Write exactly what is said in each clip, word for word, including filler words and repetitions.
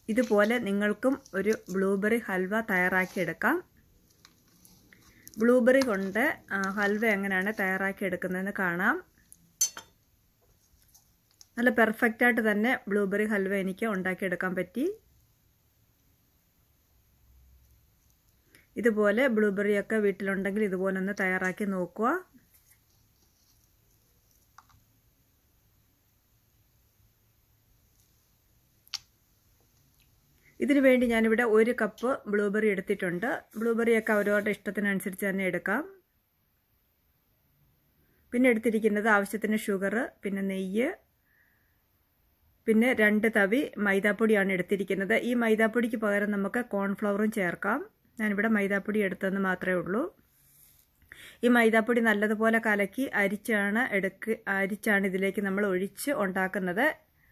ഇതുപോലെ നിങ്ങൾക്കും ഒരു ബ്ലൂബെറി ഹൽവ തയ്യാറാക്കിയെടുക്കാം. ബ്ലൂബെറി കൊണ്ട് ഹൽവ എങ്ങനെയാണ് തയ്യാറാക്കിയെടുക്കുന്നതെന്ന് കാണാം. നല്ല പെർഫെക്റ്റായിട്ട് തന്നെ ബ്ലൂബെറി ഹൽവ എനിക്ക് ഉണ്ടാക്കിയെടുക്കാൻ പറ്റി. ഇതുപോലെ ബ്ലൂബെറിയൊക്കെ വീട്ടിലുണ്ടെങ്കിൽ ഇതുപോലെ ഒന്ന് തയ്യാറാക്കി നോക്കുക. ഇതിനു വേണ്ടി ഞാനിവിടെ ഒരു കപ്പ് ബ്ലൂബെറി എടുത്തിട്ടുണ്ട്. ബ്ലൂബെറിയൊക്കെ അവരവരുടെ ഇഷ്ടത്തിനനുസരിച്ച് തന്നെ എടുക്കാം. പിന്നെ എടുത്തിരിക്കുന്നത് ആവശ്യത്തിന് ഷുഗർ, പിന്നെ നെയ്യ്, പിന്നെ രണ്ട് തവി മൈദാപ്പൊടിയാണ് എടുത്തിരിക്കുന്നത്. ഈ മൈദാപ്പൊടിക്ക് പകരം നമുക്ക് കോൺഫ്ലവറും ചേർക്കാം. ഞാനിവിടെ മൈദാപ്പൊടി എടുത്തതെന്ന് മാത്രമേ ഉള്ളൂ. ഈ മൈദാപ്പൊടി നല്ലതുപോലെ കലക്കി അരിച്ചാണ് എടുക്ക് അരിച്ചാണ് ഇതിലേക്ക് നമ്മൾ ഒഴിച്ച് ഉണ്ടാക്കുന്നത്.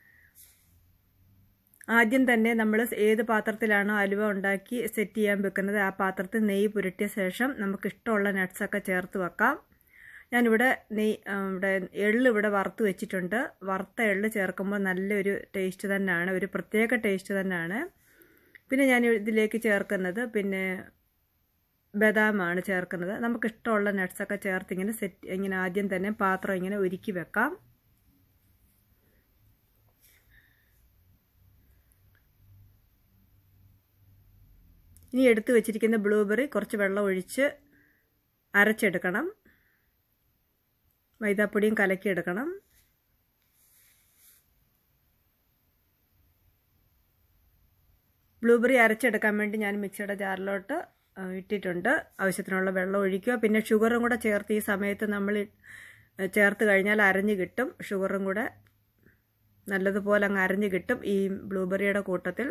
ആദ്യം തന്നെ നമ്മൾ ഏത് പാത്രത്തിലാണോ ഹലുവ ഉണ്ടാക്കി സെറ്റ് ചെയ്യാൻ വെക്കുന്നത് ആ പാത്രത്തിൽ നെയ്യ് പുരട്ടിയ ശേഷം നമുക്ക് ഇഷ്ടമുള്ള നട്ട്സൊക്കെ ചേർത്ത് വെക്കാം. ഞാനിവിടെ നെയ്യ് ഇവിടെ എള്ള് ഇവിടെ വറുത്ത് വെച്ചിട്ടുണ്ട്. വറുത്ത എള്ള് ചേർക്കുമ്പോൾ നല്ലൊരു ടേസ്റ്റ് തന്നെയാണ്, ഒരു പ്രത്യേക ടേസ്റ്റ് തന്നെയാണ്. പിന്നെ ഞാൻ ഇതിലേക്ക് ചേർക്കുന്നത് പിന്നെ ബദാമാണ് ചേർക്കുന്നത്. നമുക്കിഷ്ടമുള്ള നട്ട്സൊക്കെ ചേർത്ത് ഇങ്ങനെ സെറ്റ് ഇങ്ങനെ ആദ്യം തന്നെ പാത്രം ഇങ്ങനെ ഒരുക്കി വെക്കാം. ഇനി എടുത്തു വെച്ചിരിക്കുന്ന ബ്ലൂബെറി കുറച്ച് വെള്ളം ഒഴിച്ച് അരച്ചെടുക്കണം. മൈദാപ്പൊടിയും കലക്കിയെടുക്കണം. ബ്ലൂബെറി അരച്ചെടുക്കാൻ വേണ്ടി ഞാൻ മിക്സിയുടെ ജാറിലോട്ട് ഇട്ടിട്ടുണ്ട്. ആവശ്യത്തിനുള്ള വെള്ളം ഒഴിക്കുക. പിന്നെ ഷുഗറും കൂടെ ചേർത്ത് ഈ സമയത്ത് നമ്മൾ ചേർത്ത് കഴിഞ്ഞാൽ അരഞ്ഞ് കിട്ടും. ഷുഗറും കൂടെ നല്ലതുപോലെ അങ്ങ് അരഞ്ഞ് കിട്ടും ഈ ബ്ലൂബെറിയുടെ കൂട്ടത്തിൽ.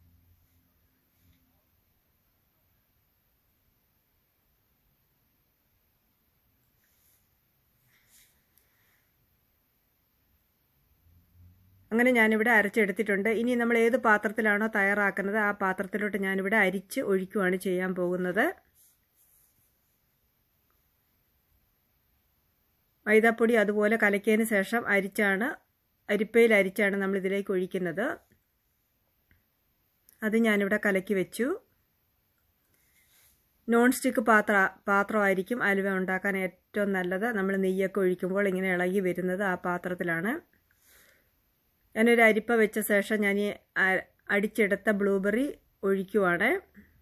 അങ്ങനെ ഞാനിവിടെ അരച്ചെടുത്തിട്ടുണ്ട്. ഇനി നമ്മൾ ഏത് പാത്രത്തിലാണോ തയ്യാറാക്കുന്നത് ആ പാത്രത്തിലോട്ട് ഞാനിവിടെ അരിച്ച് ഒഴിക്കുകയാണ് ചെയ്യാൻ പോകുന്നത്. മൈദാപ്പൊടി അതുപോലെ കലക്കിയതിന് ശേഷം അരിച്ചാണ് അരിപ്പയിൽ അരിച്ചാണ് നമ്മൾ ഇതിലേക്ക് ഒഴിക്കുന്നത്. അത് ഞാനിവിടെ കലക്കി വെച്ചു. നോൺ സ്റ്റിക്ക് പാത്ര പാത്രമായിരിക്കും ഹലുവ ഉണ്ടാക്കാൻ ഏറ്റവും നല്ലത്. നമ്മൾ നെയ്യൊക്കെ ഒഴിക്കുമ്പോൾ ഇങ്ങനെ ഇളകി വരുന്നത് ആ പാത്രത്തിലാണ്. ഞാനൊരു അരിപ്പ വെച്ച ശേഷം ഞാൻ ഈ അടിച്ചെടുത്ത ബ്ലൂബെറി ഒഴിക്കുവാണ്.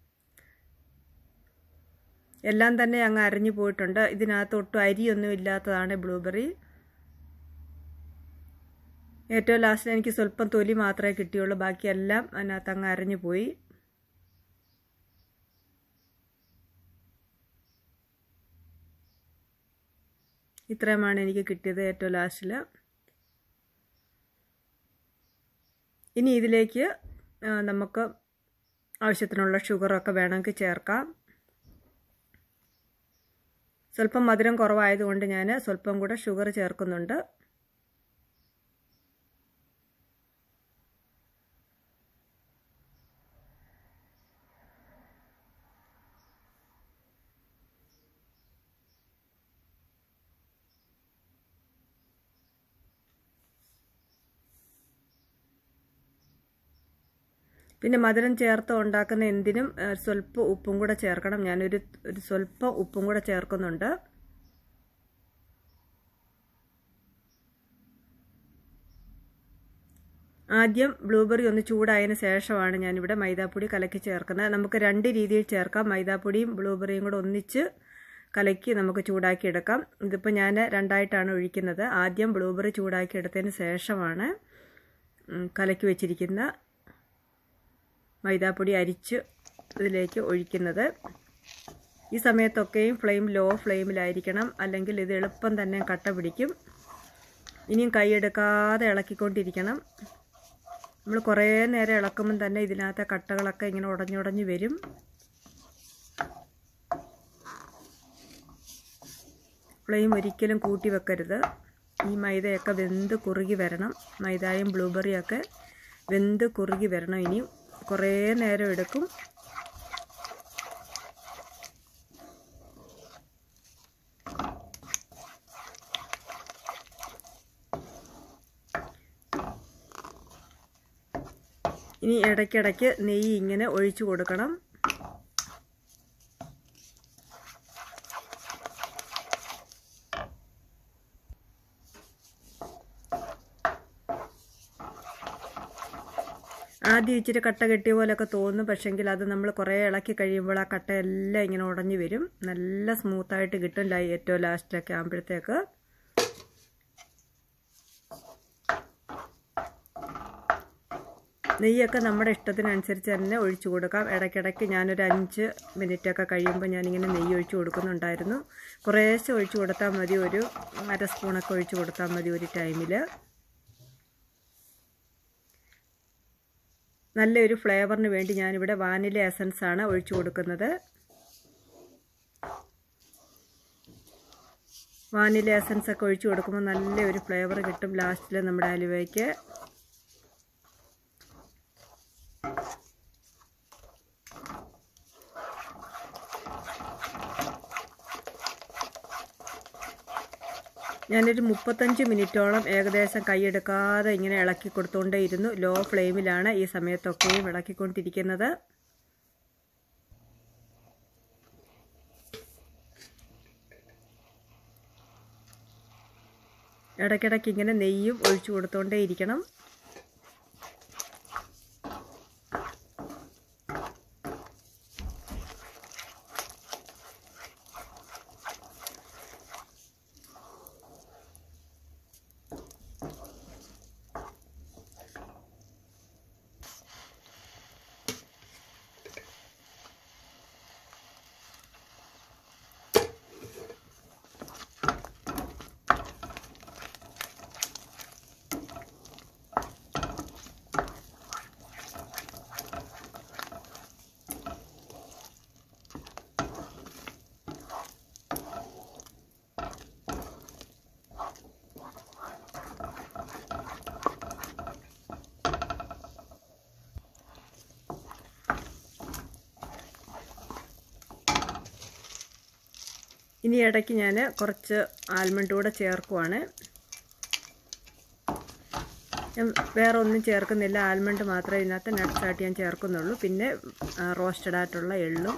എല്ലാം തന്നെ അങ്ങ് അരഞ്ഞു പോയിട്ടുണ്ട്. ഇതിനകത്ത് ഒട്ടും അരിയൊന്നും ഇല്ലാത്തതാണ് ബ്ലൂബെറി. ഏറ്റവും ലാസ്റ്റിൽ എനിക്ക് സ്വല്പം തൊലി മാത്രമേ കിട്ടിയുള്ളൂ. ബാക്കിയെല്ലാം അതിനകത്ത് അങ്ങ് അരഞ്ഞു പോയി. ഇത്രയുമാണ് എനിക്ക് കിട്ടിയത് ഏറ്റവും ലാസ്റ്റിൽ. ഇനി ഇതിലേക്ക് നമുക്ക് ആവശ്യത്തിനുള്ള ഷുഗറൊക്കെ വേണമെങ്കിൽ ചേർക്കാം. സ്വല്പം മധുരം കുറവായതുകൊണ്ട് ഞാൻ സ്വല്പം കൂടെ ഷുഗർ ചേർക്കുന്നുണ്ട്. പിന്നെ മധുരം ചേർത്ത് ഉണ്ടാക്കുന്ന എന്തിനും സ്വല്പം ഉപ്പും കൂടെ ചേർക്കണം. ഞാനൊരു ഒരു സ്വല്പം ഉപ്പും കൂടെ ചേർക്കുന്നുണ്ട്. ആദ്യം ബ്ലൂബെറി ഒന്ന് ചൂടായതിന് ശേഷമാണ് ഞാനിവിടെ മൈദാപ്പൊടി കലക്കി ചേർക്കുന്നത്. നമുക്ക് രണ്ട് രീതിയിൽ ചേർക്കാം. മൈദാപ്പൊടിയും ബ്ലൂബെറിയും കൂടെ ഒന്നിച്ച് കലക്കി നമുക്ക് ചൂടാക്കി എടുക്കാം. ഇതിപ്പോൾ ഞാൻ രണ്ടായിട്ടാണ് ഒഴിക്കുന്നത്. ആദ്യം ബ്ലൂബെറി ചൂടാക്കി എടുത്തതിന് ശേഷമാണ് കലക്കി വെച്ചിരിക്കുന്ന മൈദാപ്പൊടി അരിച്ച് ഇതിലേക്ക് ഒഴിക്കുന്നത്. ഈ സമയത്തൊക്കെയും ഫ്ലെയിം ലോ ഫ്ലെയിമിലായിരിക്കണം, അല്ലെങ്കിൽ ഇത് എളുപ്പം തന്നെ കട്ട പിടിക്കും. ഇനിയും കൈയെടുക്കാതെ ഇളക്കിക്കൊണ്ടിരിക്കണം. നമ്മൾ കുറേ നേരം ഇളക്കുമ്പം തന്നെ ഇതിനകത്തെ കട്ടകളൊക്കെ ഇങ്ങനെ ഉടഞ്ഞുടഞ്ഞ് വരും. ഫ്ലെയിം ഒരിക്കലും കൂട്ടി വെക്കരുത്. ഈ മൈദയൊക്കെ വെന്ത് കുറുകി വരണം. മൈദയും ബ്ലൂബെറിയൊക്കെ വെന്ത് കുറുകി വരണം. ഇനിയും കുറേ നേരം എടുക്കും. ഇനി ഇടയ്ക്കിടയ്ക്ക് നെയ്യ് ഇങ്ങനെ ഒഴിച്ചു കൊടുക്കണം. ആദ്യം ഇച്ചിരി കട്ട കെട്ടിയ പോലെയൊക്കെ തോന്നും, പക്ഷെങ്കിൽ അത് നമ്മൾ കുറേ ഇളക്കി കഴിയുമ്പോൾ ആ കട്ടയെല്ലാം ഇങ്ങനെ ഉടഞ്ഞു വരും. നല്ല സ്മൂത്തായിട്ട് കിട്ടും ഏറ്റവും ലാസ്റ്റിലൊക്കെ ആകുമ്പോഴത്തേക്ക്. നെയ്യൊക്കെ നമ്മുടെ ഇഷ്ടത്തിനനുസരിച്ച് തന്നെ ഒഴിച്ചു കൊടുക്കാം. ഇടയ്ക്കിടയ്ക്ക് ഞാനൊരു അഞ്ച് മിനിറ്റൊക്കെ കഴിയുമ്പോൾ ഞാനിങ്ങനെ നെയ്യ് ഒഴിച്ചു കൊടുക്കുന്നുണ്ടായിരുന്നു. കുറേശ്ശെ ഒഴിച്ചു കൊടുത്താൽ മതി, ഒരു അര സ്പൂണൊക്കെ ഒഴിച്ചു കൊടുത്താൽ മതി ഒരു ടൈമിൽ. നല്ലൊരു ഫ്ലേവറിന് വേണ്ടി ഞാനിവിടെ വാനില എസൻസാണ് ഒഴിച്ചു കൊടുക്കുന്നത്. വാനില എസൻസൊക്കെ ഒഴിച്ചു കൊടുക്കുമ്പോൾ നല്ലൊരു ഫ്ലേവർ കിട്ടും ലാസ്റ്റിൽ നമ്മുടെ ഹലുവയ്ക്ക്. ഞാനൊരു മുപ്പത്തഞ്ച് മിനിറ്റോളം ഏകദേശം കൈയെടുക്കാതെ ഇങ്ങനെ ഇളക്കി കൊടുത്തുകൊണ്ടേയിരുന്നു. ലോ ഫ്ലെയിമിലാണ് ഈ സമയത്തൊക്കെയും ഇളക്കിക്കൊണ്ടിരിക്കുന്നത്. ഇടയ്ക്കിടയ്ക്ക് ഇങ്ങനെ നെയ്യും ഒഴിച്ചു കൊടുത്തുകൊണ്ടേയിരിക്കണം. ഇനി ഇടയ്ക്ക് ഞാൻ കുറച്ച് ആൽമണ്ട് കൂടെ ചേർക്കുവാണ്. ഞാൻ വേറെ ഒന്നും ചേർക്കുന്നില്ല, ആൽമണ്ട് മാത്രമേ ഇതിനകത്ത് നട്ട്സായിട്ട് ഞാൻ ചേർക്കുന്നുള്ളൂ. പിന്നെ റോസ്റ്റഡ് ആയിട്ടുള്ള എള്ളും.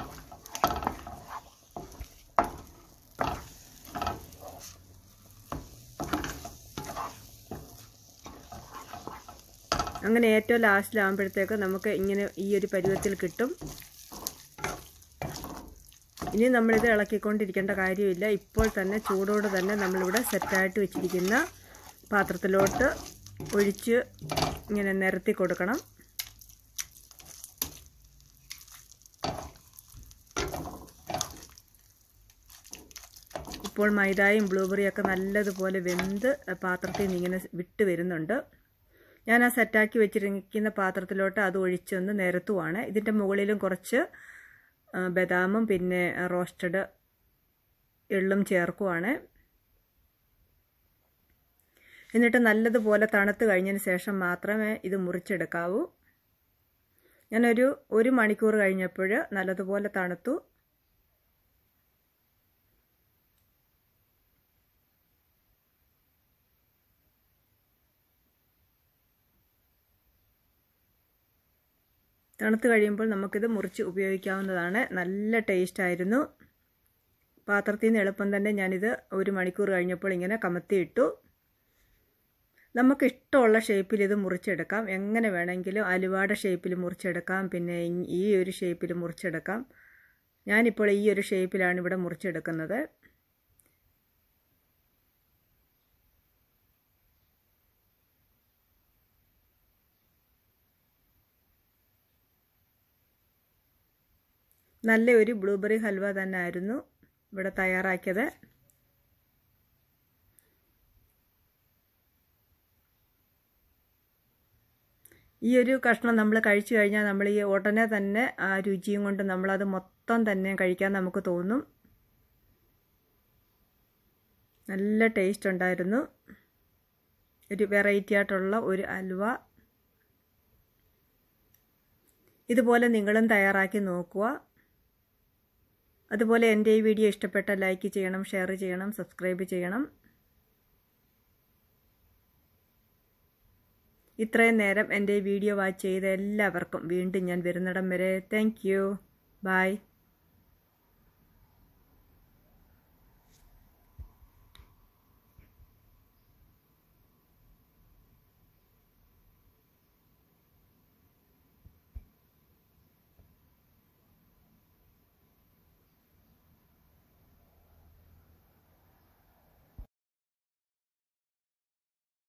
അങ്ങനെ ഏറ്റവും ലാസ്റ്റിലാകുമ്പോഴത്തേക്ക് നമുക്ക് ഇങ്ങനെ ഈ ഒരു പരുവത്തിൽ കിട്ടും. ഇനി നമ്മളിത് ഇളക്കിക്കൊണ്ടിരിക്കേണ്ട കാര്യമില്ല. ഇപ്പോൾ തന്നെ ചൂടോട് തന്നെ നമ്മളിവിടെ സെറ്റായിട്ട് വെച്ചിരിക്കുന്ന പാത്രത്തിലോട്ട് ഒഴിച്ച് ഇങ്ങനെ നിരത്തി കൊടുക്കണം. ഇപ്പോൾ മൈദയും ബ്ലൂബെറിയൊക്കെ നല്ലതുപോലെ വെന്ത് പാത്രത്തിൽ നിന്ന് ഇങ്ങനെ വിട്ട് വരുന്നുണ്ട്. ഞാൻ ആ സെറ്റാക്കി വെച്ചിരിക്കുന്ന പാത്രത്തിലോട്ട് അത് ഒഴിച്ചൊന്ന് നിരത്തുവാണ്. ഇതിൻ്റെ മുകളിലും കുറച്ച് ബദാമും പിന്നെ റോസ്റ്റഡ് എള്ളും ചേർക്കുവാണ്. എന്നിട്ട് നല്ലതുപോലെ തണുത്ത് കഴിഞ്ഞതിന് ശേഷം മാത്രമേ ഇത് മുറിച്ചെടുക്കാവൂ. ഞാനൊരു ഒരു മണിക്കൂർ കഴിഞ്ഞപ്പോൾ നല്ലതുപോലെ തണുത്തു. തണുത്ത് കഴിയുമ്പോൾ നമുക്കിത് മുറിച്ച് ഉപയോഗിക്കാവുന്നതാണ്. നല്ല ടേസ്റ്റ് ആയിരുന്നു. പാത്രത്തിൽ നിന്ന് എളുപ്പം തന്നെ ഞാനിത് ഒരു മണിക്കൂർ കഴിഞ്ഞപ്പോൾ ഇങ്ങനെ കമത്തിയിട്ടു. നമുക്കിഷ്ടമുള്ള ഷേപ്പിൽ ഇത് മുറിച്ചെടുക്കാം. എങ്ങനെ വേണമെങ്കിലും അലുവയുടെ ഷേപ്പിൽ മുറിച്ചെടുക്കാം, പിന്നെ ഈ ഒരു ഷേപ്പിൽ മുറിച്ചെടുക്കാം. ഞാനിപ്പോൾ ഈ ഒരു ഷേപ്പിലാണ് ഇവിടെ മുറിച്ചെടുക്കുന്നത്. നല്ല ഒരു ബ്ലൂബെറി ഹൽവ തന്നെ ആയിരുന്നു ഇവിടെ തയ്യാറാക്കിയത്. ഈ ഒരു കഷ്ണം നമ്മൾ കഴിച്ചു കഴിഞ്ഞാൽ നമ്മൾ ഈ ഉടനെ തന്നെ ആ രുചിയും കൊണ്ട് നമ്മളത് മൊത്തം തന്നെ കഴിക്കാൻ നമുക്ക് തോന്നും. നല്ല ടേസ്റ്റ് ഉണ്ടായിരുന്നു. ഒരു വെറൈറ്റി ആയിട്ടുള്ള ഒരു ഹൽവ. ഇതുപോലെ നിങ്ങളും തയ്യാറാക്കി നോക്കുക. അതുപോലെ എൻ്റെ ഈ വീഡിയോ ഇഷ്ടപ്പെട്ടാൽ ലൈക്ക് ചെയ്യണം, ഷെയർ ചെയ്യണം, സബ്സ്ക്രൈബ് ചെയ്യണം. ഇത്രയും നേരം എൻ്റെ വീഡിയോ വാച്ച് ചെയ്ത എല്ലാവർക്കും വീണ്ടും ഞാൻ വരുന്നിടം വരെ താങ്ക് യു ബൈ.